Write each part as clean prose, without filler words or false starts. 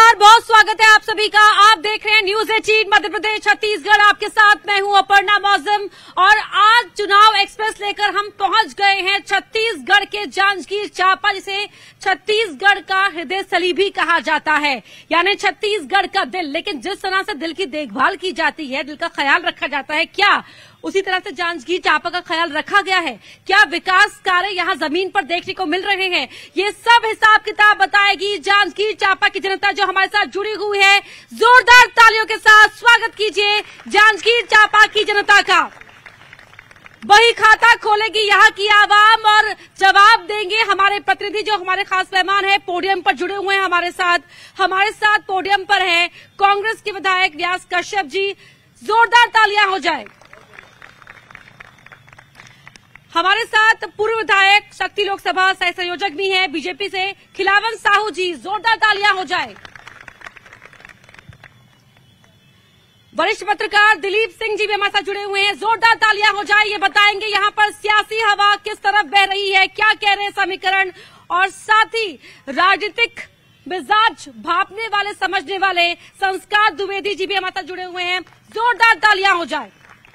नमस्कार, बहुत स्वागत है आप सभी का। आप देख रहे हैं न्यूज 18 मध्य प्रदेश छत्तीसगढ़। आपके साथ मैं हूं अपर्णा मौजम और आज चुनाव एक्सप्रेस लेकर हम पहुंच गए हैं छत्तीसगढ़ के जांजगीर चांपा, जिसे छत्तीसगढ़ का हृदय स्थली भी कहा जाता है, यानी छत्तीसगढ़ का दिल। लेकिन जिस तरह से दिल की देखभाल की जाती है, दिल का ख्याल रखा जाता है, क्या उसी तरह से जांजगीर चांपा का ख्याल रखा गया है? क्या विकास कार्य यहां जमीन पर देखने को मिल रहे हैं? ये सब हिसाब किताब बताएगी जांजगीर चांपा की जनता जो हमारे साथ जुड़ी हुई है। जोरदार तालियों के साथ स्वागत कीजिए जांजगीर चांपा की जनता का। वही खाता खोलेगी यहाँ की आवाम और जवाब देंगे हमारे प्रतिनिधि जो हमारे खास मेहमान हैं, पोडियम पर जुड़े हुए हैं हमारे साथ पोडियम पर है कांग्रेस के विधायक व्यास कश्यप जी। जोरदार तालियां हो जाए। हमारे साथ पूर्व विधायक शक्ति लोकसभा सह संयोजक भी हैं बीजेपी से खिलावन साहू जी। जोरदार तालियां हो जाए। वरिष्ठ पत्रकार दिलीप सिंह जी भी हमारे साथ जुड़े हुए हैं। जोरदार तालियां हो जाए। ये बताएंगे यहाँ पर सियासी हवा किस तरफ बह रही है, क्या कह रहे हैं समीकरण, और साथ ही राजनीतिक मिजाज भापने वाले, समझने वाले संस्कार द्विवेदी जी भी हमारे साथ जुड़े हुए हैं। जोरदार तालियां हो जाए।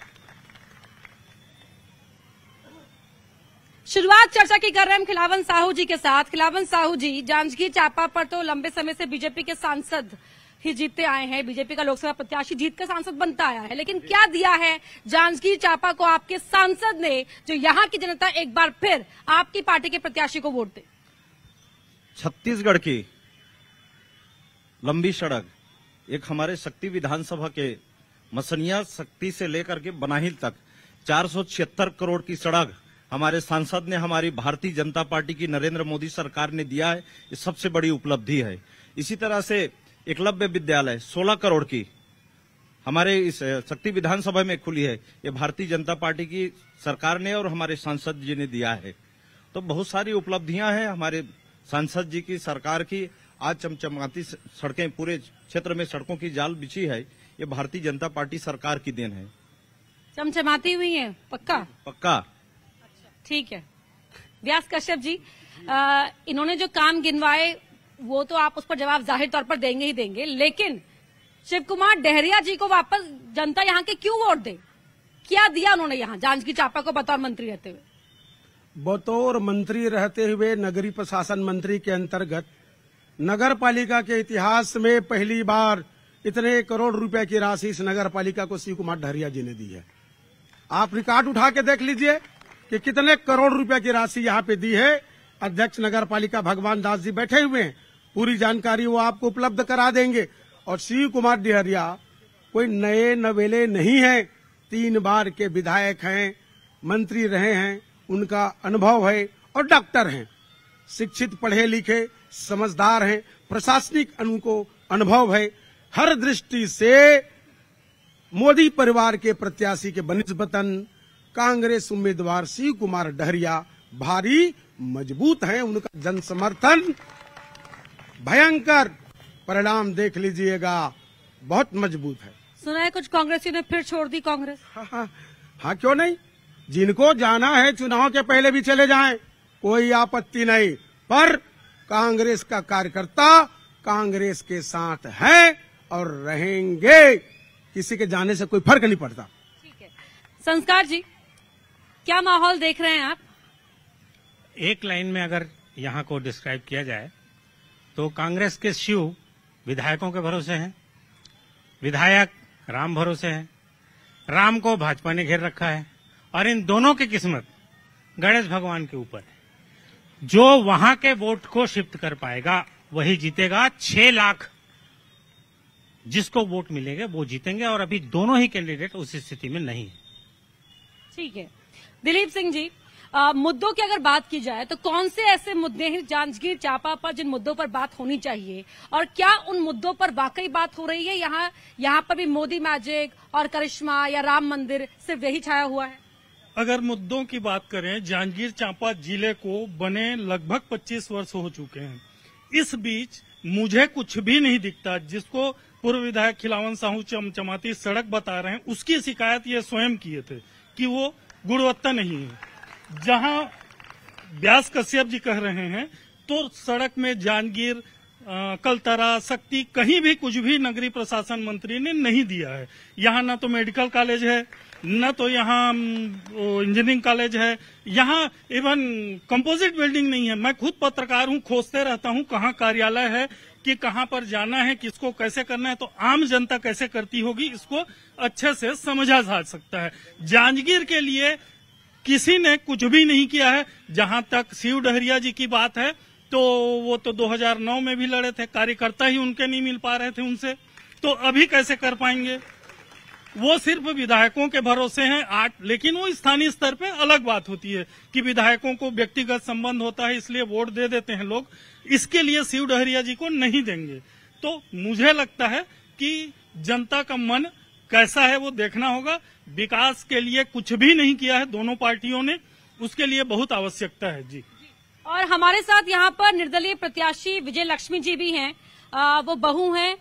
शुरुआत चर्चा की कर रहे हैं हम खिलावन साहू जी के साथ। खिलावन साहू जी, जांजगीर चांपा पर तो लंबे समय से बीजेपी के सांसद ही जीतते आए हैं, बीजेपी का लोकसभा प्रत्याशी जीत कर सांसद बनता आया है, लेकिन क्या दिया है जांजगीर चांपा को आपके सांसद ने जो यहाँ की जनता एक बार फिर आपकी पार्टी के प्रत्याशी को वोट दे? छत्तीसगढ़ की लंबी सड़क, एक हमारे शक्ति विधानसभा के मसनिया शक्ति से लेकर के बनाहिल तक 476 करोड़ की सड़क हमारे सांसद ने, हमारी भारतीय जनता पार्टी की नरेंद्र मोदी सरकार ने दिया है। ये सबसे बड़ी उपलब्धि है। इसी तरह से एकलव्य विद्यालय 16 करोड़ की हमारे इस शक्ति विधानसभा में खुली है। ये भारतीय जनता पार्टी की सरकार ने और हमारे सांसद जी ने दिया है। तो बहुत सारी उपलब्धियां हैं हमारे सांसद जी की, सरकार की। आज चमचमाती सड़कें, पूरे क्षेत्र में सड़कों की जाल बिछी है, ये भारतीय जनता पार्टी सरकार की देन है। चमचमाती हुई है? पक्का। ठीक है। व्यास कश्यप जी, इन्होंने जो काम गिनवाए वो तो आप उस पर जवाब जाहिर तौर पर देंगे ही देंगे, लेकिन शिव कुमार डहरिया जी को वापस जनता यहाँ के क्यों वोट दे? क्या दिया उन्होंने यहाँ जांजगीर चांपा को बतौर मंत्री रहते हुए? बतौर मंत्री रहते हुए नगरीय प्रशासन मंत्री के अंतर्गत नगर पालिका के इतिहास में पहली बार इतने करोड़ रुपए की राशि इस नगर पालिका को शिव कुमार डहरिया जी ने दी है। आप रिकॉर्ड उठा के देख लीजिए कि कितने करोड़ रुपए की राशि यहाँ पे दी है। अध्यक्ष नगर पालिका भगवान दास जी बैठे हुए हैं, पूरी जानकारी वो आपको उपलब्ध करा देंगे। और शिव कुमार डहरिया कोई नए नवेले नहीं है, 3 बार के विधायक हैं, मंत्री रहे हैं, उनका अनुभव है और डॉक्टर हैं, शिक्षित पढ़े लिखे समझदार हैं, प्रशासनिक उनको अनुभव है। हर दृष्टि से मोदी परिवार के प्रत्याशी के बनिस्बतन कांग्रेस उम्मीदवार शिव कुमार डहरिया भारी मजबूत हैं। उनका जन समर्थन भयंकर, परिणाम देख लीजिएगा, बहुत मजबूत है। सुना है कुछ कांग्रेसियों ने फिर छोड़ दी कांग्रेस? हाँ, क्यों नहीं। जिनको जाना है चुनाव के पहले भी चले जाएं, कोई आपत्ति नहीं, पर कांग्रेस का कार्यकर्ता कांग्रेस के साथ है और रहेंगे। किसी के जाने से कोई फर्क नहीं पड़ता। ठीक है। संस्कार जी, क्या माहौल देख रहे हैं आप? एक लाइन में अगर यहाँ को डिस्क्राइब किया जाए तो कांग्रेस के शिव विधायकों के भरोसे हैं, विधायक राम भरोसे हैं, राम को भाजपा ने घेर रखा है और इन दोनों की किस्मत गणेश भगवान के ऊपर है। जो वहां के वोट को शिफ्ट कर पाएगा वही जीतेगा। 6 लाख जिसको वोट मिलेंगे वो जीतेंगे और अभी दोनों ही कैंडिडेट उस स्थिति में नहीं है। ठीक है। दिलीप सिंह जी, मुद्दों की अगर बात की जाए तो कौन से ऐसे मुद्दे हैं जांजगीर चांपा पर जिन मुद्दों पर बात होनी चाहिए, और क्या उन मुद्दों पर वाकई बात हो रही है? यहाँ पर भी मोदी मैजिक और करिश्मा या राम मंदिर सिर्फ यही छाया हुआ है? अगर मुद्दों की बात करें, जांजगीर चांपा जिले को बने लगभग 25 वर्ष हो चुके हैं। इस बीच मुझे कुछ भी नहीं दिखता। जिसको पूर्व विधायक खिलावन साहू चमचमाती सड़क बता रहे हैं, उसकी शिकायत ये स्वयं किए थे कि वो गुणवत्ता नहीं है। जहां व्यास कश्यप जी कह रहे हैं तो सड़क में जांजगीर कलतरा, शक्ति, कहीं भी कुछ भी नगरीय प्रशासन मंत्री ने नहीं दिया है। यहाँ न तो मेडिकल कॉलेज है, न तो यहाँ इंजीनियरिंग कॉलेज है, यहाँ इवन कंपोजिट बिल्डिंग नहीं है। मैं खुद पत्रकार हूँ, खोजते रहता हूँ कहाँ कार्यालय है, कि कहाँ पर जाना है, किसको कैसे करना है। तो आम जनता कैसे करती होगी, इसको अच्छे से समझा जा सकता है। जांजगीर के लिए किसी ने कुछ भी नहीं किया है। जहां तक शिव डहरिया जी की बात है, तो वो तो 2009 में भी लड़े थे, कार्यकर्ता ही उनके नहीं मिल पा रहे थे उनसे, तो अभी कैसे कर पाएंगे। वो सिर्फ विधायकों के भरोसे हैं। लेकिन वो स्थानीय स्तर पे अलग बात होती है कि विधायकों को व्यक्तिगत संबंध होता है, इसलिए वोट दे देते हैं लोग। इसके लिए शिव डहरिया जी को नहीं देंगे। तो मुझे लगता है कि जनता का मन कैसा है वो देखना होगा। विकास के लिए कुछ भी नहीं किया है दोनों पार्टियों ने, उसके लिए बहुत आवश्यकता है। जी। और हमारे साथ यहाँ पर निर्दलीय प्रत्याशी विजय लक्ष्मी जी भी हैं। वो बहू हैं,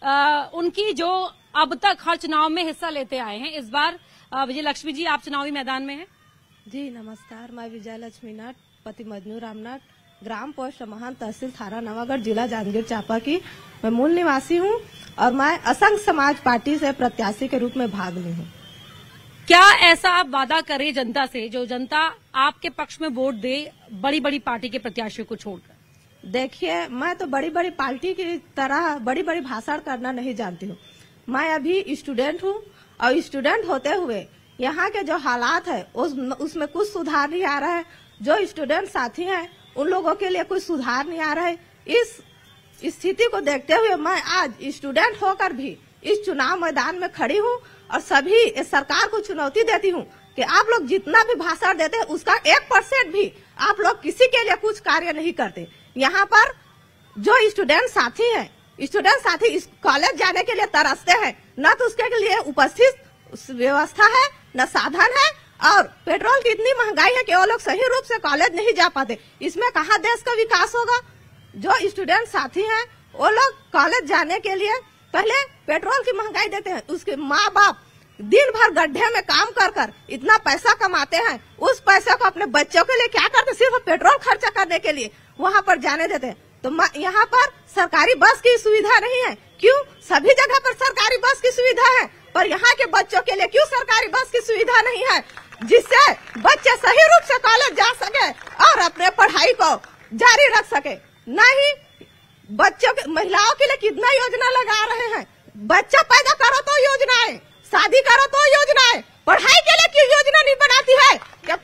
उनकी जो अब तक हर चुनाव में हिस्सा लेते आए हैं। इस बार विजय लक्ष्मी जी, आप चुनावी मैदान में हैं। जी नमस्कार, मैं विजय लक्ष्मी नाथ, पति मजनू रामनाथ, ग्राम पोस्ट महान, तहसील थारा नवागढ़, जिला जांजगीर चांपा की मैं मूल निवासी हूँ और मैं असंग समाज पार्टी से प्रत्याशी के रूप में भाग ली हूँ। क्या ऐसा आप वादा करें जनता से जो जनता आपके पक्ष में वोट दे, बड़ी बड़ी पार्टी के प्रत्याशियों को छोड़कर? देखिए, मैं तो बड़ी बड़ी पार्टी की तरह बड़ी बड़ी भाषण करना नहीं जानती हूँ। मैं अभी स्टूडेंट हूँ और स्टूडेंट होते हुए यहाँ के जो हालात है उसमें कुछ सुधार नहीं आ रहा है। जो स्टूडेंट साथी हैं उन लोगों के लिए कुछ सुधार नहीं आ रहा है। इस स्थिति को देखते हुए मैं आज स्टूडेंट होकर भी इस चुनाव मैदान में खड़ी हूँ और सभी सरकार को चुनौती देती हूँ कि आप लोग जितना भी भाषण देते हैं उसका 1% भी आप लोग किसी के लिए कुछ कार्य नहीं करते। यहाँ पर जो स्टूडेंट साथी हैं, स्टूडेंट साथी इस कॉलेज जाने के लिए तरसते हैं, न तो उसके लिए उपस्थित व्यवस्था है, न साधन है, और पेट्रोल की इतनी महंगाई है कि वो लोग सही रूप से कॉलेज नहीं जा पाते। इसमें कहाँ देश का विकास होगा। जो स्टूडेंट साथी हैं वो लोग कॉलेज जाने के लिए पहले पेट्रोल की महंगाई देते हैं, उसके माँ बाप दिन भर गड्ढे में काम कर कर इतना पैसा कमाते हैं, उस पैसे को अपने बच्चों के लिए क्या करते, सिर्फ पेट्रोल खर्चा करने के लिए वहाँ पर जाने देते हैं। तो यहाँ पर सरकारी बस की सुविधा नहीं है। क्यों? सभी जगह पर सरकारी बस की सुविधा है, पर यहाँ के बच्चों के लिए क्यों सरकारी बस की सुविधा नहीं है, जिससे बच्चे सही रूप से कॉलेज जा सके और अपने पढ़ाई को जारी रख सके। नहीं, बच्चों के, महिलाओं के लिए कितना योजना लगा रहे हैं। बच्चा पैदा करो तो योजनाएं, शादी करो तो योजनाएं, पढ़ाई के लिए क्यों योजना नहीं बनाती है कि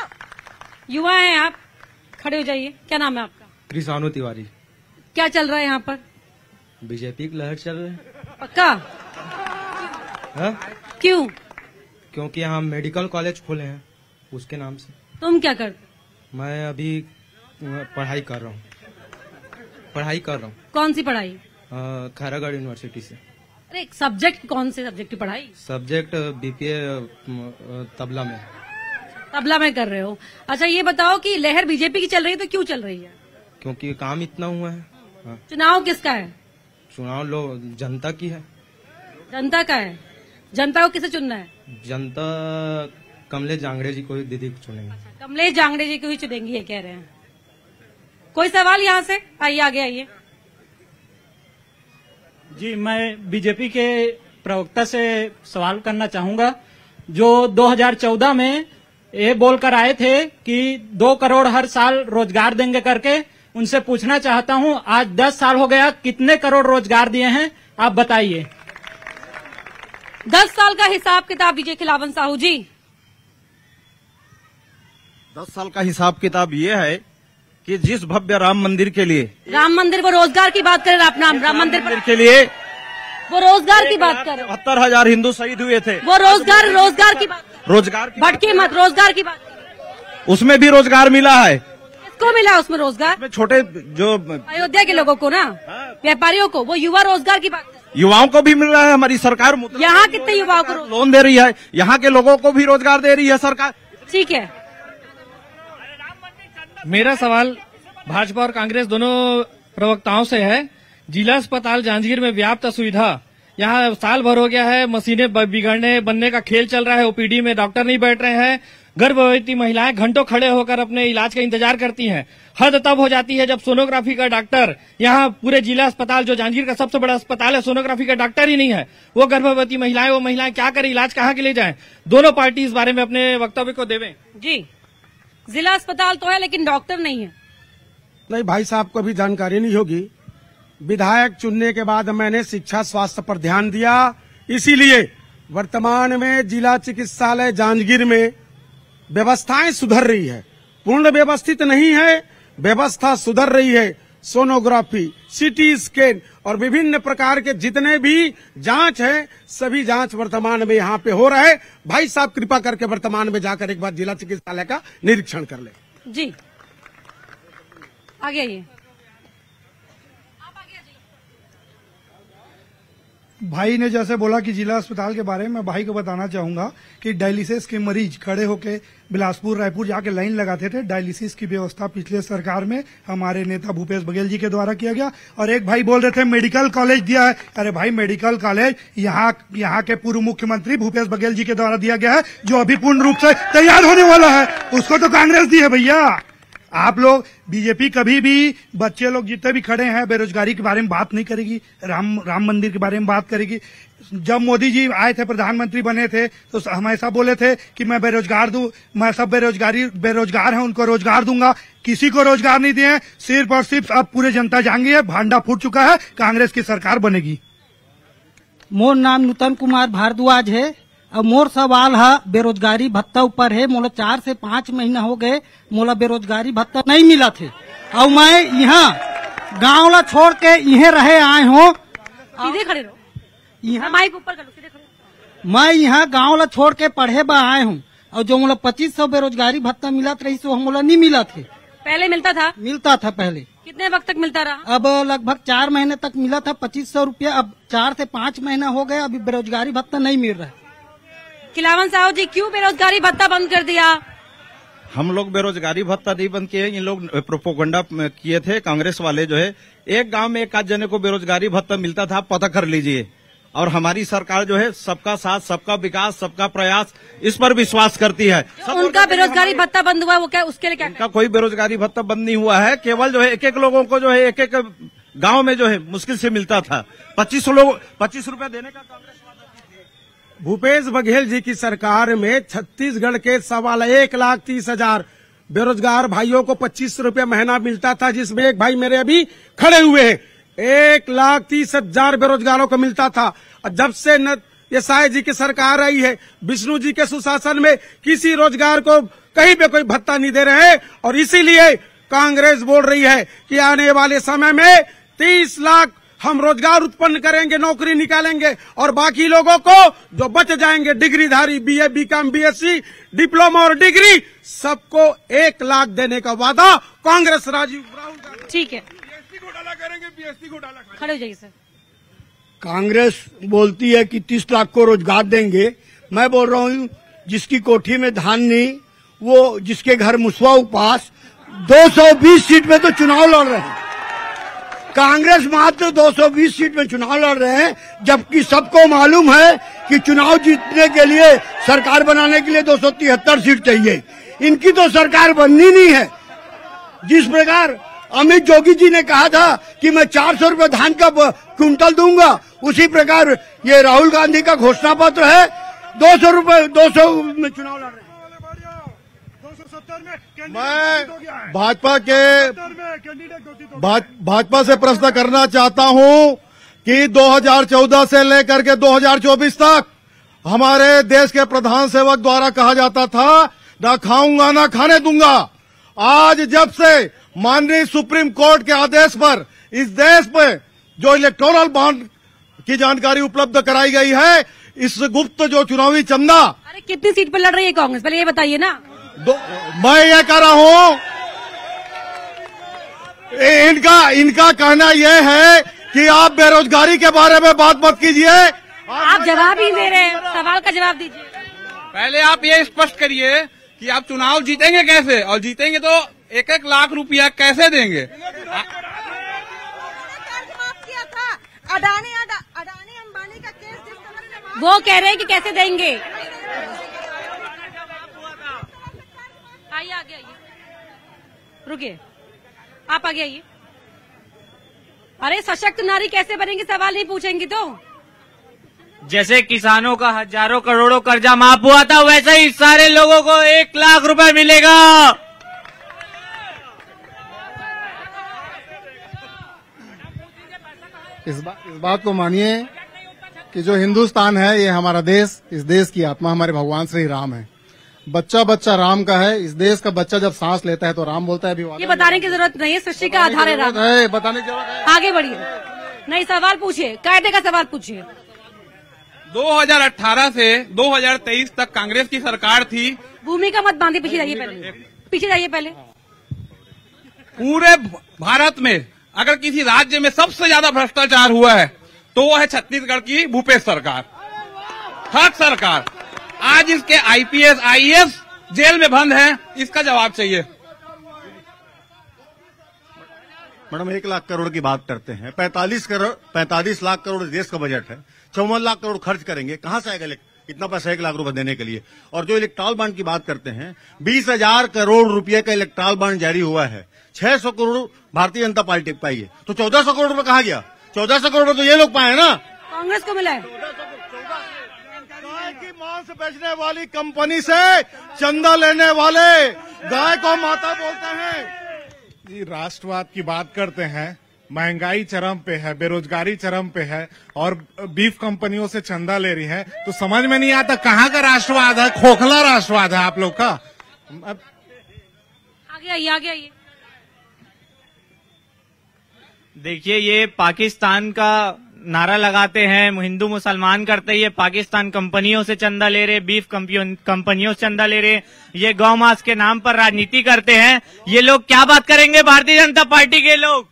पढ़ो। युवा हैं आप, खड़े हो जाइए। क्या नाम है आपका? कृष्णानु तिवारी। क्या चल रहा है यहाँ पर? बीजेपी की लहर चल रही है। पक्का? है? क्यों? क्योंकि यहाँ मेडिकल कॉलेज खोले हैं उसके नाम से। तुम क्या करते? मैं अभी पढ़ाई कर रहा हूँ। कौन सी पढ़ाई? खैरागढ़ यूनिवर्सिटी से। अरे सब्जेक्ट, कौन से सब्जेक्ट की पढ़ाई? सब्जेक्ट बीपीए तबला में। तबला में कर रहे हो। अच्छा ये बताओ कि लहर बीजेपी की चल रही है तो क्यों चल रही है? क्योंकि काम इतना हुआ है। हाँ। चुनाव किसका है? चुनाव लोग जनता की है। जनता का है? जनता को किसे चुनना है? जनता कमलेश जांगड़े जी को ही दीदी को चुनेंगे। कमलेश जांगड़े जी को ही चुनेंगी, ये कह रहे हैं। कोई सवाल यहाँ से? आइए आगे आइए। जी, मैं बीजेपी के प्रवक्ता से सवाल करना चाहूंगा। जो 2014 में ये बोलकर आए थे कि 2 करोड़ हर साल रोजगार देंगे करके, उनसे पूछना चाहता हूं आज 10 साल हो गया, कितने करोड़ रोजगार दिए हैं आप बताइए। 10 साल का हिसाब किताब दीजिए खिलावन साहू जी। 10 साल का हिसाब किताब ये है कि जिस भव्य राम मंदिर के लिए, राम मंदिर, वो रोजगार की बात करें आप, नाम राम मंदिर के लिए वो रोजगार की बात करें। 72,000 हिंदू शहीद हुए थे। वो रोजगार की बात, रोजगार भटके मत, रोजगार की बात। उसमें भी रोजगार मिला है। किसको मिला उसमें रोजगार? उसमें छोटे जो अयोध्या के लोगों को ना, व्यापारियों को, वो युवा रोजगार की बात। युवाओं को भी मिल रहा है। हमारी सरकार यहाँ कितने युवाओं को लोन दे रही है, यहाँ के लोगों को भी रोजगार दे रही है सरकार। ठीक है। मेरा सवाल भाजपा और कांग्रेस दोनों प्रवक्ताओं से है। जिला अस्पताल जांजगीर में व्याप्त सुविधा, यहाँ साल भर हो गया है, मशीनें बिगड़ने बनने का खेल चल रहा है, ओपीडी में डॉक्टर नहीं बैठ रहे हैं, गर्भवती महिलाएं घंटों खड़े होकर अपने इलाज का इंतजार करती हैं। हद तब हो जाती है जब सोनोग्राफी का डॉक्टर, यहाँ पूरे जिला अस्पताल जो जांजगीर का सबसे बड़ा अस्पताल है, सोनोग्राफी का डॉक्टर ही नहीं है। वो गर्भवती महिलाएं, वो महिलाएं क्या करें, इलाज कहाँ के लिए जाएं? दोनों पार्टी इस बारे में अपने वक्तव्य को देवें। जी, जिला अस्पताल तो है लेकिन डॉक्टर नहीं है। नहीं भाई साहब को भी जानकारी नहीं होगी। विधायक चुनने के बाद मैंने शिक्षा स्वास्थ्य पर ध्यान दिया, इसीलिए वर्तमान में जिला चिकित्सालय जांजगीर में व्यवस्थाएं सुधर रही है। पूर्ण व्यवस्थित नहीं है, व्यवस्था सुधर रही है। सोनोग्राफी, सीटी स्कैन और विभिन्न प्रकार के जितने भी जांच है, सभी जांच वर्तमान में यहाँ पे हो रहा है। भाई साहब कृपा करके वर्तमान में जाकर एक बार जिला चिकित्सालय का निरीक्षण कर ले। जी आगे आइए। भाई ने जैसे बोला कि जिला अस्पताल के बारे में, मैं भाई को बताना चाहूंगा कि डायलिसिस के मरीज खड़े होके बिलासपुर रायपुर जाके लाइन लगाते थे। डायलिसिस की व्यवस्था पिछले सरकार में हमारे नेता भूपेश बघेल जी के द्वारा किया गया। और एक भाई बोल रहे थे मेडिकल कॉलेज दिया है। अरे भाई, मेडिकल कॉलेज यहाँ के पूर्व मुख्यमंत्री भूपेश बघेल जी के द्वारा दिया गया है, जो अभी पूर्ण रूप से तैयार होने वाला है। उसको तो कांग्रेस दी है भैया। आप लोग बीजेपी कभी भी बच्चे लोग जितने भी खड़े हैं बेरोजगारी के बारे में बात नहीं करेगी, राम मंदिर के बारे में बात करेगी। जब मोदी जी आए थे, प्रधानमंत्री बने थे, तो हमेशा बोले थे कि मैं बेरोजगार दूं, मैं सब बेरोजगार हैं उनको रोजगार दूंगा। किसी को रोजगार नहीं दिए, सिर्फ और सिर्फ अब पूरे जनता जान गई है, भांडा फूट चुका है, कांग्रेस की सरकार बनेगी। मोर नाम नूतन कुमार भारद्वाज है और मोर सवाल है बेरोजगारी भत्ता ऊपर है। मोला 4 से 5 महीना हो गए, मोला बेरोजगारी भत्ता नहीं मिला थे और मैं यहाँ गाँव ला छोड़ के यहीं रहे आए हूँ। सीधे खड़े रहो, यहाँ माइक ऊपर कर लो, सीधे खड़े रहो। मैं यहाँ गाँव ला छोड़ के पढ़े बा आए हूँ और जो मोला 2500 बेरोजगारी भत्ता मिला रही सो मोला नहीं मिला थे। पहले मिलता था? मिलता था पहले। कितने वक्त तक मिलता रहा? अब लगभग 4 महीने तक मिला था 2500 रुपया। अब 4 से 5 महीना हो गए, अभी बेरोजगारी भत्ता नहीं मिल रहा है। खिलावन साहब जी, क्यों बेरोजगारी भत्ता बंद कर दिया? हम लोग बेरोजगारी भत्ता नहीं बंद किए, इन लोग प्रोपोगंडा किए थे। कांग्रेस वाले जो है, एक गांव में एक आध जने को बेरोजगारी भत्ता मिलता था, पता कर लीजिए। और हमारी सरकार जो है सबका साथ, सबका विकास, सबका प्रयास, इस पर विश्वास करती है। उनका बेरोजगारी भत्ता बंद हुआ, वो क्या उसके लिए क्या? उनका कोई बेरोजगारी भत्ता बंद नहीं हुआ है। केवल जो है एक लोगों को जो है एक गाँव में जो है मुश्किल से मिलता था। 25 रुपए देने का कांग्रेस भूपेश बघेल जी की सरकार में छत्तीसगढ़ के 1,30,30,000 बेरोजगार भाइयों को 25 रुपये महीना मिलता था, जिसमें एक भाई मेरे अभी खड़े हुए हैं। 1,30,000 बेरोजगारों को मिलता था। और जब से ये साय जी की सरकार आई है, विष्णु जी के सुशासन में किसी रोजगार को कहीं पे कोई भत्ता नहीं दे रहे हैं। और इसीलिए कांग्रेस बोल रही है कि आने वाले समय में 30 लाख हम रोजगार उत्पन्न करेंगे, नौकरी निकालेंगे और बाकी लोगों को जो बच जाएंगे डिग्रीधारी, बीए, बीकॉम, बीएससी, डिप्लोमा और डिग्री, सबको 1 लाख देने का वादा कांग्रेस राहुल गांधी। ठीक है, बीएससी घोटाला करेंगे, बीएससी घोटाला करेंगे। खड़े हो जाइए सर। कांग्रेस बोलती है कि 30 लाख को रोजगार देंगे। मैं बोल रहा हूँ जिसकी कोठी में धान नहीं, वो जिसके घर मुसवा उपास, 220 सीट में तो चुनाव लड़ रहे हैं। कांग्रेस मात्र 220 सीट में चुनाव लड़ रहे हैं, जबकि सबको मालूम है कि चुनाव जीतने के लिए, सरकार बनाने के लिए 273 सीट चाहिए। इनकी तो सरकार बननी नहीं है। जिस प्रकार अमित जोगी जी ने कहा था कि मैं 400 रुपए धान का क्विंटल दूंगा, उसी प्रकार ये राहुल गांधी का घोषणा पत्र है। 200 में चुनाव लड़ रहे हैं। मैं भाजपा से प्रश्न करना चाहता हूं कि 2014 से लेकर के 2024 तक हमारे देश के प्रधान सेवक द्वारा कहा जाता था ना खाऊंगा ना खाने दूंगा। आज जब से माननीय सुप्रीम कोर्ट के आदेश पर इस देश में जो इलेक्टोरल बॉन्ड की जानकारी उपलब्ध कराई गई है, इस गुप्त जो चुनावी चंदा, अरे कितनी सीट पर लड़ रही है कांग्रेस, पहले ये बताइए ना। मैं ये कह रहा हूं, इनका कहना यह है कि आप बेरोजगारी के बारे में बात मत कीजिए। आप जवाब ही दे रहे हैं, सवाल का जवाब दीजिए। पहले आप ये स्पष्ट करिए कि आप चुनाव जीतेंगे कैसे, और जीतेंगे तो 1-1 लाख रुपया कैसे देंगे। अडानी अंबानी का केस जिस तरह से वो कह रहे हैं कि कैसे देंगे। रुकिए, आप आगे आइए। अरे सशक्त नारी कैसे बनेंगी, सवाल नहीं पूछेंगी तो? जैसे किसानों का हजारों करोड़ों कर्जा माफ हुआ था, वैसे ही सारे लोगों को 1 लाख रुपए मिलेगा। इस बात को मानिए कि जो हिंदुस्तान है ये हमारा देश, इस देश की आत्मा हमारे भगवान श्री राम है। बच्चा बच्चा राम का है। इस देश का बच्चा जब सांस लेता है तो राम बोलता है। ये बताने की जरूरत नहीं है, सृष्टि का आधार है राम। बताने की जरूरत है। आगे बढ़िए, नहीं सवाल पूछिए, कायदे का सवाल पूछिए। 2018 से 2023 तक कांग्रेस की सरकार थी। भूमिका मत बांधिए, पीछे जाइए पहले, पीछे जाइए पहले। पूरे भारत में अगर किसी राज्य में सबसे ज्यादा भ्रष्टाचार हुआ है तो वो है छत्तीसगढ़ की भूपेश सरकार, ठग सरकार। आज इसके आईपीएस आईएएस जेल में बंद हैं, इसका जवाब चाहिए। मैडम 1 लाख करोड़ की बात करते हैं, 45 लाख करोड़ देश का बजट है, 54 लाख करोड़ खर्च करेंगे, कहां से आएगा इतना पैसा 1 लाख रुपए देने के लिए? और जो इलेक्ट्रॉल बॉन्ड की बात करते हैं, 20,000 करोड़ रुपए का इलेक्ट्रॉल बॉन्ड जारी हुआ है, 600 करोड़ भारतीय जनता पार्टी पाई है, तो 1400 करोड़ रुपए कहाँ गया? 1400 करोड़ तो ये लोग पाए ना, कांग्रेस को मिला है। गाय की मांस बेचने वाली कंपनी से चंदा लेने वाले गाय को माता बोलते हैं। जी, राष्ट्रवाद की बात करते हैं, महंगाई चरम पे है, बेरोजगारी चरम पे है और बीफ कंपनियों से चंदा ले रही है, तो समझ में नहीं आता कहाँ का राष्ट्रवाद है। खोखला राष्ट्रवाद है आप लोग का। आगे आइए, आगे आइए। देखिए, ये पाकिस्तान का नारा लगाते हैं, हिंदू मुसलमान करते हैं, ये पाकिस्तान कंपनियों से चंदा ले रहे, बीफ कंपनियों से चंदा ले रहे, ये गौ मांस के नाम पर राजनीति करते हैं। ये लोग क्या बात करेंगे भारतीय जनता पार्टी के लोग?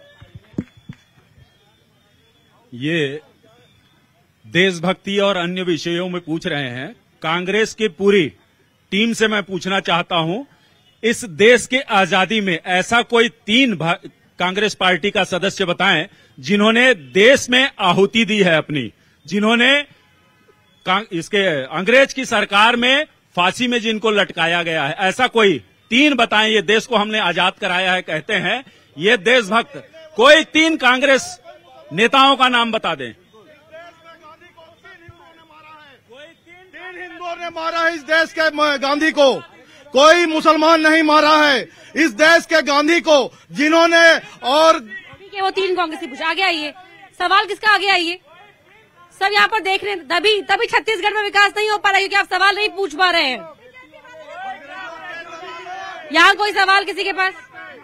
ये देशभक्ति और अन्य विषयों में पूछ रहे हैं। कांग्रेस की पूरी टीम से मैं पूछना चाहता हूं, इस देश के आजादी में ऐसा कोई 3 कांग्रेस पार्टी का सदस्य बताएं जिन्होंने देश में आहुति दी है अपनी, जिन्होंने इसके अंग्रेज की सरकार में फांसी में जिनको लटकाया गया है, ऐसा कोई 3 बताएं। ये देश को हमने आजाद कराया है कहते हैं ये देशभक्त, कोई 3 कांग्रेस नेताओं का नाम बता दें। 3 हिंदुओं ने मारा है इस देश के गांधी को, कोई मुसलमान नहीं मारा है इस देश के गांधी को, जिन्होंने और वो 3 कांग्रेसी पूछा। आगे आइए, सवाल किसका? आगे आइए, सब यहाँ पर देख रहे हैं। तभी छत्तीसगढ़ में विकास नहीं हो पा रहा है क्योंकि आप सवाल नहीं पूछ पा रहे हैं। यहाँ कोई सवाल किसी के पास?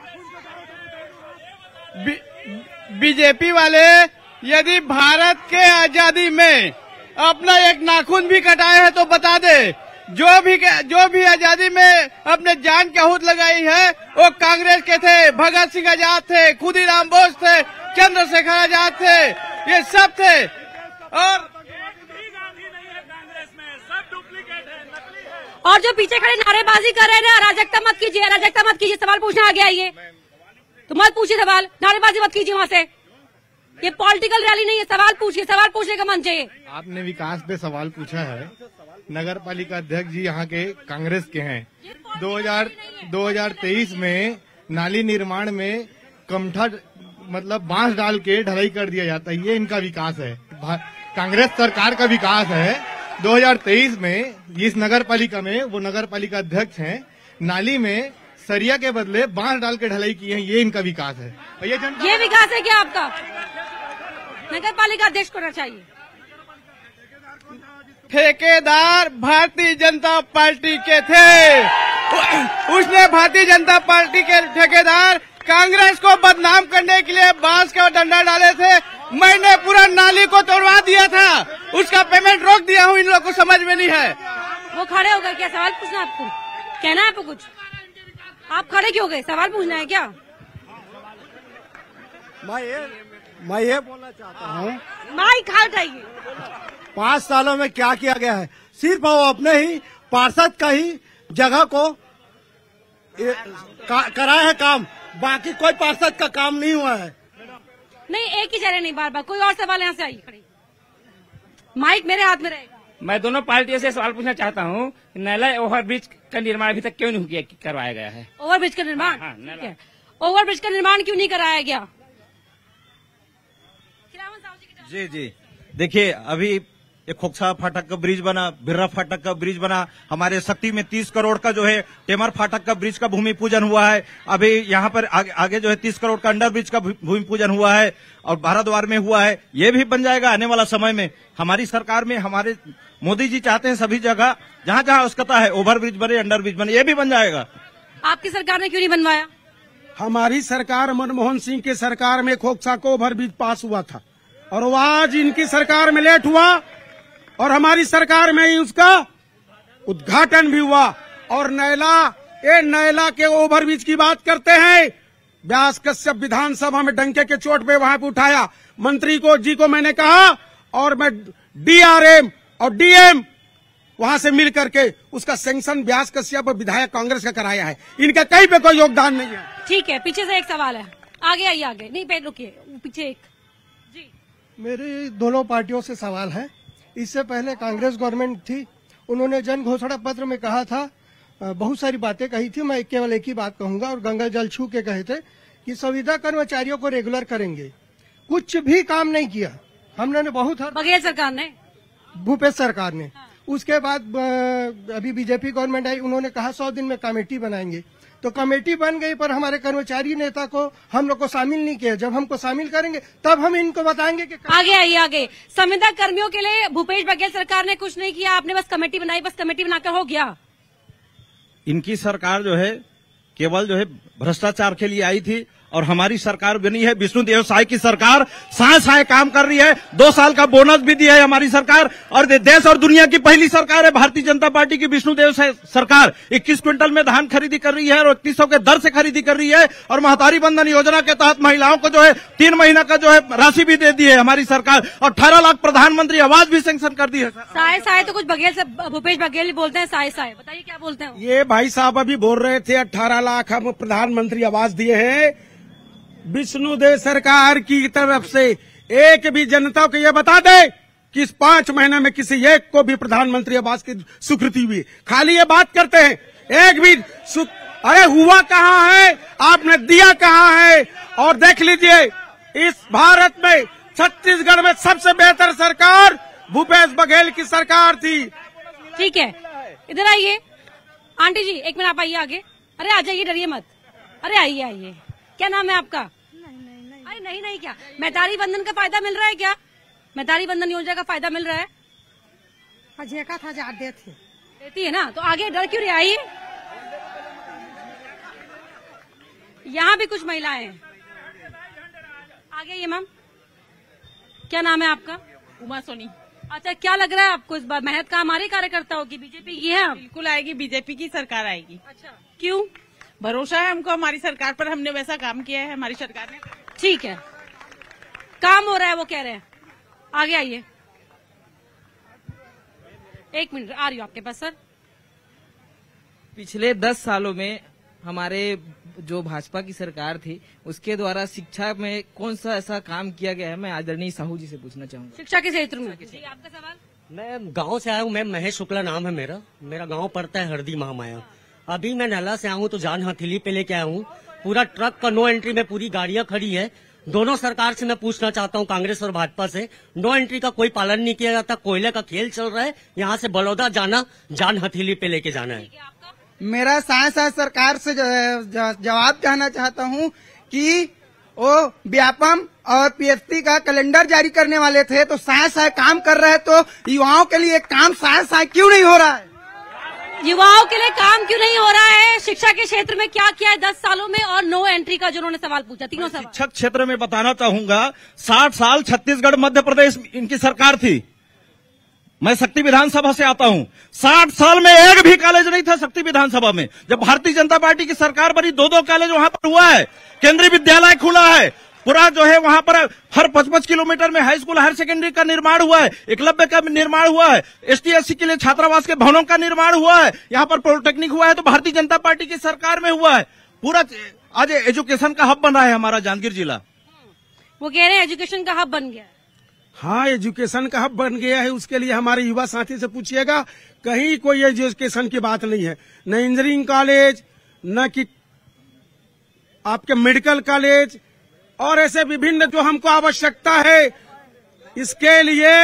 बीजेपी वाले यदि भारत के आजादी में अपना एक नाखून भी कटाए है तो बता दे। जो भी आजादी में अपने जान की आहूत लगाई है वो कांग्रेस के थे। भगत सिंह आजाद थे, खुदीराम बोस थे, चंद्रशेखर आजाद थे, ये सब थे। और जो पीछे खड़े नारेबाजी कर रहे हैं ना, अराजकता मत कीजिए, अराजकता मत कीजिए। सवाल पूछना आगे आइए, तो मत पूछिए सवाल, नारेबाजी मत कीजिए वहाँ से। ये पॉलिटिकल रैली नहीं है, सवाल पूछिए, सवाल पूछने का मन चाहिए। आपने विकास पे सवाल पूछा है। नगर पालिका अध्यक्ष जी यहाँ के कांग्रेस के हैं। 2023 में नाली निर्माण में कमठा मतलब बांस डाल के ढलाई कर दिया जाता है, ये इनका विकास है, कांग्रेस सरकार का विकास है। 2023 में इस नगर पालिका में वो नगर पालिका अध्यक्ष हैं, नाली में सरिया के बदले बांस डाल के ढलाई की है, ये इनका विकास है। ये विकास है क्या आपका? नगर पालिका अध्यक्ष को चाहिए। ठेकेदार भारतीय जनता पार्टी के थे, उसने भारतीय जनता पार्टी के ठेकेदार कांग्रेस को बदनाम करने के लिए बांस का डंडा डाले थे। मैंने पूरा नाली को तोड़वा दिया था, उसका पेमेंट रोक दिया हूँ। इन लोगों को समझ में नहीं है। वो खड़े हो गए क्या? सवाल पूछना आपको, कहना है आपको कुछ? आप खड़े क्यों गए? सवाल पूछना है क्या? मैं ये बोलना चाहता हूँ, माइक हटाइए। 5 सालों में क्या किया गया है? सिर्फ वो अपने ही पार्षद का ही जगह को कराया है काम, बाकी कोई पार्षद का काम नहीं हुआ है। नहीं, एक ही चेहरे नहीं, बार बार। कोई और सवाल यहाँ से आइए, खड़े। माइक मेरे हाथ में रहेगा। मैं दोनों पार्टियों से सवाल पूछना चाहता हूँ, नैला ओवरब्रिज का निर्माण अभी तक क्यों नहीं करवाया गया है? ओवरब्रिज का निर्माण? हाँ, ओवरब्रिज का निर्माण क्यों नहीं कराया गया? जी देखिए, अभी एक खोखसा फाटक का ब्रिज बना, बिर्रा फाटक का ब्रिज बना, हमारे शक्ति में 30 करोड़ का जो है टेमर फाटक का ब्रिज का भूमि पूजन हुआ है। अभी यहाँ पर आगे जो है 30 करोड़ का अंडर ब्रिज का भूमि पूजन हुआ है और भारद्वार में हुआ है। ये भी बन जाएगा आने वाला समय में। हमारी सरकार में हमारे मोदी जी चाहते हैं सभी जगह जहाँ जहाँ आवश्यकता है ओवर ब्रिज बने, अंडर ब्रिज बने, ये भी बन जाएगा। आपकी सरकार ने क्यों नहीं बनवाया? हमारी सरकार, मनमोहन सिंह की सरकार में खोखसा को ओवर ब्रिज पास हुआ था और वो आज इनकी सरकार में लेट हुआ और हमारी सरकार में ही उसका उद्घाटन भी हुआ। और नैला के ओवरब्रिज की बात करते हैं, व्यास कश्यप विधानसभा में डंके के चोट पे वहां पे उठाया। मंत्री जी को मैंने कहा और मैं डीआरएम और डीएम वहां से मिल करके उसका सैंक्शन व्यास कश्यप विधायक कांग्रेस का कराया है। इनका कहीं पे कोई योगदान नहीं है। ठीक है, पीछे से एक सवाल है, आगे आइए, आगे नहीं पे रुकिए, पीछे एक। जी, मेरे दोनों पार्टियों से सवाल है। इससे पहले कांग्रेस गवर्नमेंट थी, उन्होंने जन घोषणा पत्र में कहा था, बहुत सारी बातें कही थी, मैं केवल एक ही बात कहूंगा और गंगा जल छू के कहे थे कि संविदा कर्मचारियों को रेगुलर करेंगे। कुछ भी काम नहीं किया हमने, बहुत बघेल सरकार ने, भूपेश सरकार ने। उसके बाद अभी बीजेपी गवर्नमेंट आई, उन्होंने कहा 100 दिन में कमेटी बनाएंगे, तो कमेटी बन गई पर हमारे कर्मचारी नेता को हम लोग को शामिल नहीं किया। जब हमको शामिल करेंगे तब हम इनको बताएंगे कि आगे आइए, आगे। संविदा कर्मियों के लिए भूपेश बघेल सरकार ने कुछ नहीं किया, आपने बस कमेटी बनाई, बस कमेटी बनाकर हो गया। इनकी सरकार जो है केवल जो है भ्रष्टाचार के लिए आई थी और हमारी सरकार बनी है विष्णुदेव साय की सरकार, साय काम कर रही है। 2 साल का बोनस भी दिया है हमारी सरकार और देश और दुनिया की पहली सरकार है भारतीय जनता पार्टी की विष्णुदेव साय सरकार। 21 क्विंटल में धान खरीदी कर रही है और 3100 के दर से खरीदी कर रही है और महतारी बंधन योजना के तहत महिलाओं को जो है 3 महीना का जो है राशि भी दे दी है हमारी सरकार और 18 लाख प्रधानमंत्री आवास भी सैंक्शन कर दी है। साय तो कुछ बघेल से, भूपेश बघेल बोलते हैं साय, बताइए क्या बोलते हैं? ये भाई साहब अभी बोल रहे थे 18 लाख हम प्रधानमंत्री आवास दिए हैं। विष्णुदेव सरकार की तरफ से एक भी जनता को ये बता दे कि इस 5 महीने में किसी एक को भी प्रधानमंत्री आवास की स्वीकृति हुई? खाली ये बात करते हैं, एक भी अरे हुआ कहाँ है, आपने दिया कहाँ है? और देख लीजिए इस भारत में छत्तीसगढ़ में सबसे बेहतर सरकार भूपेश बघेल की सरकार थी। ठीक है, इधर आइए आंटी जी, 1 मिनट आप आइए आगे। अरे आ जाइए, डरिए मत, अरे आइए। क्या नाम है आपका? अरे नहीं क्या महतारी बंधन का फायदा मिल रहा है क्या? महतारी बंधन योजना का फायदा मिल रहा है? का था देती है ना, तो आगे डर क्यों रही? आइए, यहाँ भी कुछ महिलाएं हैं, आगे ये मैम, क्या नाम है आपका? उमा सोनी। अच्छा, क्या लग रहा है आपको इस बार मेहनत का हमारे कार्यकर्ताओं की बीजेपी की है? बिल्कुल आएगी, बीजेपी की सरकार आएगी। अच्छा, क्यों? भरोसा है हमको हमारी सरकार पर, हमने वैसा काम किया है हमारी सरकार ने। ठीक है, काम हो रहा है वो कह रहे हैं। आगे आइए, 1 मिनट आ रही हूँ आपके पास सर। पिछले 10 सालों में हमारे जो भाजपा की सरकार थी उसके द्वारा शिक्षा में कौन सा ऐसा काम किया गया है, मैं आदरणीय साहू जी से पूछना चाहूंगा। शिक्षा के क्षेत्र में जी आपका सवाल? मैं गांव से आया हूँ, मैं महेश शुक्ला नाम है मेरा गांव पड़ता है हरदी महामाया। अभी मैं नैला से आया हूँ तो जान हथेली पे लेके आया हूँ, पूरा ट्रक का नो एंट्री में पूरी गाड़ियां खड़ी है। दोनों सरकार से मैं पूछना चाहता हूँ, कांग्रेस और भाजपा से, नो एंट्री का कोई पालन नहीं किया जाता, कोयले का खेल चल रहा है। यहाँ से बड़ौदा जाना जान हथेली पे लेके जाना है। मेरा साथ सरकार से जवाब चाहना चाहता हूँ कि वो व्यापम और पीएससी का कैलेंडर जारी करने वाले थे तो साय काम कर रहे, तो युवाओं के लिए काम साय क्यों नहीं हो रहा है? युवाओं के लिए काम क्यों नहीं हो रहा है? शिक्षा के क्षेत्र में क्या किया है 10 सालों में? और नो एंट्री का जो उन्होंने सवाल पूछा, तीनों सवाल। शिक्षक क्षेत्र में बताना चाहूंगा, 60 साल छत्तीसगढ़ मध्य प्रदेश इनकी सरकार थी। मैं शक्ति विधानसभा से आता हूं, 60 साल में एक भी कॉलेज नहीं था शक्ति विधानसभा में। जब भारतीय जनता पार्टी की सरकार बनी 2-2 कॉलेज वहां पर हुआ है, केंद्रीय विद्यालय खुला है, पूरा जो है वहां पर हर 55 किलोमीटर में हाई स्कूल हायर सेकेंडरी का निर्माण हुआ है, एकलव्य का निर्माण हुआ है, ST/SC के लिए छात्रावास के भवनों का निर्माण हुआ है, यहाँ पर पॉलिटेक्निक हुआ है, तो भारतीय जनता पार्टी की सरकार में हुआ है। पूरा आज एजुकेशन का हब बना है हमारा जांजगीर जिला। वो कह रहे हैं एजुकेशन का हब बन गया है। हाँ, एजुकेशन का हब बन गया है। उसके लिए हमारे युवा साथी से पूछिएगा, कहीं कोई एजुकेशन की बात नहीं है, न इंजीनियरिंग कॉलेज, न कि आपके मेडिकल कॉलेज और ऐसे विभिन्न जो हमको आवश्यकता है इसके लिए।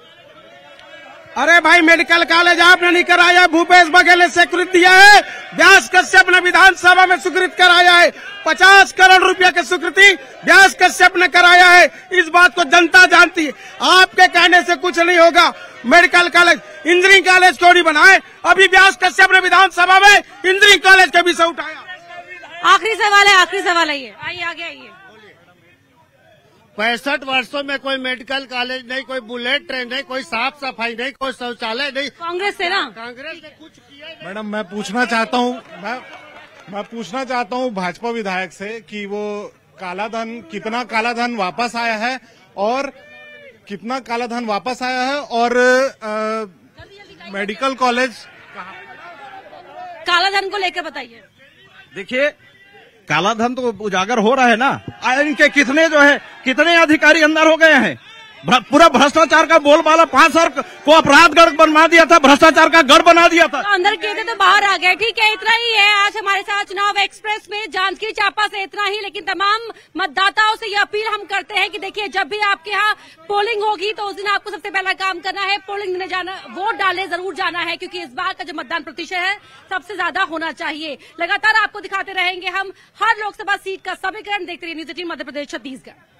अरे भाई, मेडिकल कॉलेज आपने नहीं कराया, भूपेश बघेल ने स्वीकृत दिया है, व्यास कश्यप ने विधानसभा में स्वीकृत कराया है, 50 करोड़ रुपया की स्वीकृति व्यास कश्यप ने कराया है। इस बात को जनता जानती है, आपके कहने से कुछ नहीं होगा। मेडिकल कॉलेज, इंजीनियरिंग कॉलेज क्यों नहीं बनाए? अभी व्यास कश्यप ने विधानसभा में इंजीनियरिंग कॉलेज का विषय उठाया। आखिरी सवाल है, आखिरी सवाल है ये, आइए आगे आइए। 65 वर्षों में कोई मेडिकल कॉलेज नहीं, कोई बुलेट ट्रेन नहीं, कोई साफ सफाई नहीं, कोई शौचालय नहीं। कांग्रेस से ना, कांग्रेस ने कुछ किया। मैडम, मैं पूछना चाहता हूँ भाजपा विधायक से कि वो काला धन, कितना काला धन वापस आया है और कितना काला धन वापस आया है और मेडिकल कॉलेज काला धन को लेकर बताइए। देखिए, काला धन तो उजागर हो रहा है ना, इनके कितने अधिकारी अंदर हो गए हैं। पूरा भ्रष्टाचार का बोलबाला 5 साल को अपराध गढ़ बना दिया था, भ्रष्टाचार का गढ़ बना दिया था। तो अंदर किए थे तो बाहर आ गए। ठीक है, इतना ही है आज हमारे साथ चुनाव एक्सप्रेस में जांजगीर चांपा से इतना ही। लेकिन तमाम मतदाताओं से ये अपील हम करते हैं कि देखिए, जब भी आपके यहाँ पोलिंग होगी तो उस दिन आपको सबसे पहला काम करना है, पोलिंग देने जाना, वोट डालने जरूर जाना है, क्योंकि इस बार का जो मतदान प्रतिशत है सबसे ज्यादा होना चाहिए। लगातार आपको दिखाते रहेंगे हम हर लोकसभा सीट का समीकरण। देखते रहिए न्यूज़ 18 मध्य प्रदेश छत्तीसगढ़।